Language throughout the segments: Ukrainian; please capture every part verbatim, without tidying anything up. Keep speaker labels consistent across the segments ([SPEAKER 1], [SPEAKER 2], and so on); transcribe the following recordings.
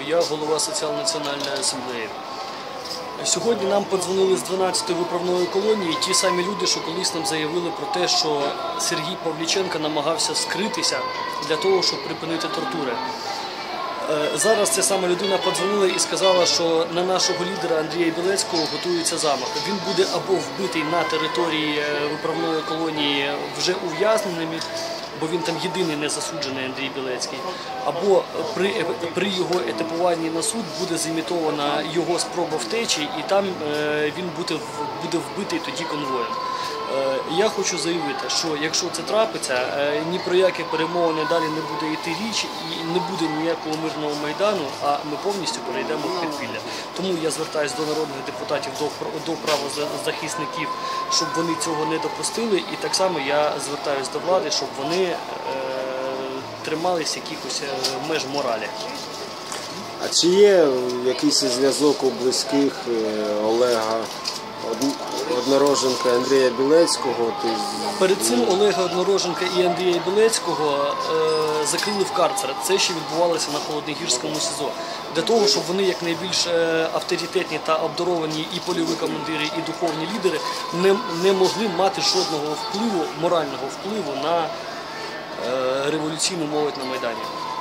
[SPEAKER 1] я голова Соціально-національної асамблеї. Сьогодні нам подзвонили з дванадцятої виправної колонії ті самі люди, що колись нам заявили про те, що Сергій Павліченко намагався скритися для того, щоб припинити тортури. Зараз ця сама людина подзвонила і сказала, що на нашого лідера Андрія Білецького готується замах. Він буде або вбитий на території виправної колонії вже ув'язненими, бо він там єдиний незасуджений Андрій Білецький, або при, при його етапуванні на суд буде зімітована його спроба втечі, і там він буде, буде вбитий тоді конвоєм. Я хочу заявити, що якщо це трапиться, ні про які перемовини далі не буде йти річ і не буде ніякого мирного майдану, а ми повністю перейдемо в підпілля. Тому я звертаюся до народних депутатів, до, до правозахисників, щоб вони цього не допустили, і так само я звертаюся до влади, щоб вони е, тримались якихось меж моралі.
[SPEAKER 2] А чи є якийсь зв'язок у близьких Олега Однороженка, Андрія Білецького?
[SPEAKER 1] Перед цим Олега Однороженка і Андрія Білецького е, закрили в карцер. Це ще відбувалося на Холодногірському СІЗО. Для того, щоб вони як найбільш авторитетні та обдаровані і польові командири, і духовні лідери не, не могли мати жодного впливу, морального впливу на е, революційну молодь на Майдані.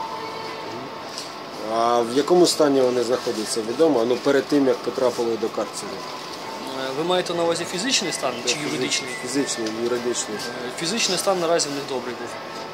[SPEAKER 2] А в якому стані вони знаходяться, відомо? Ну, перед тим, як потрапили до карцеру?
[SPEAKER 1] Ви маєте на увазі фізичний стан чи
[SPEAKER 2] Фізичний,
[SPEAKER 1] юридичний?
[SPEAKER 2] Фізичний, юридичний.
[SPEAKER 1] Фізичний стан наразі в них добрий був.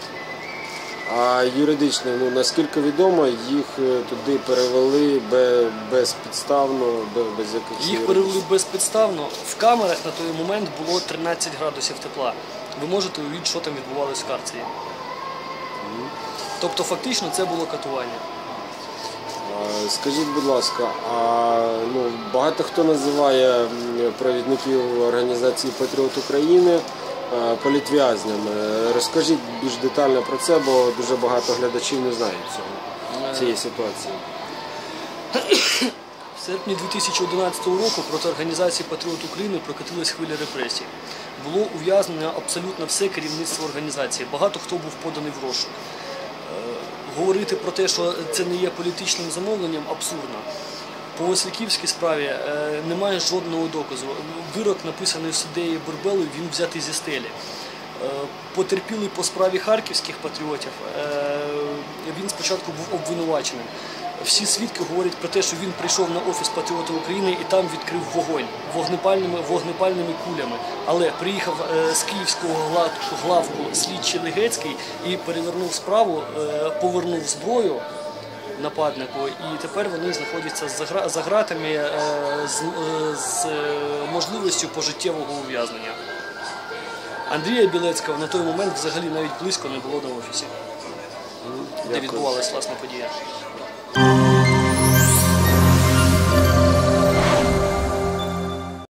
[SPEAKER 2] А юридичний, ну, наскільки відомо, їх туди перевели безпідставно, без якихось...
[SPEAKER 1] Їх перевели безпідставно. В камерах на той момент було тринадцять градусів тепла. Ви можете уявити, що там відбувалося в карцері. Mm. Тобто фактично це було катування.
[SPEAKER 2] Скажіть, будь ласка, а ну, багато хто називає провідників організації «Патріот України» політв'язнями. Розкажіть більш детально про це, бо дуже багато глядачів не знають цього, цієї ситуації.
[SPEAKER 1] В серпні дві тисячі одинадцятого року проти організації «Патріот України» прокотилась хвиля репресій. Було ув'язнено абсолютно все керівництво організації. Багато хто був поданий в розшук. Говорити про те, що це не є політичним замовленням, абсурдно. По Васильківській справі е, немає жодного доказу. Вирок, написаний суддею Бурбелою, він взятий зі стелі. Е, потерпілий по справі харківських патріотів, е, він спочатку був обвинуваченим. Всі свідки говорять про те, що він прийшов на офіс «Патріота України» і там відкрив вогонь вогнепальними, вогнепальними кулями. Але приїхав е, з київського главку слідчий Легецький і перевернув справу, е, повернув зброю нападнику, і тепер вони знаходяться за, за ґратами е, з, е, з можливістю пожиттєвого ув'язнення. Андрія Білецького на той момент взагалі навіть близько не було на офісі, де відбувалася власна подія.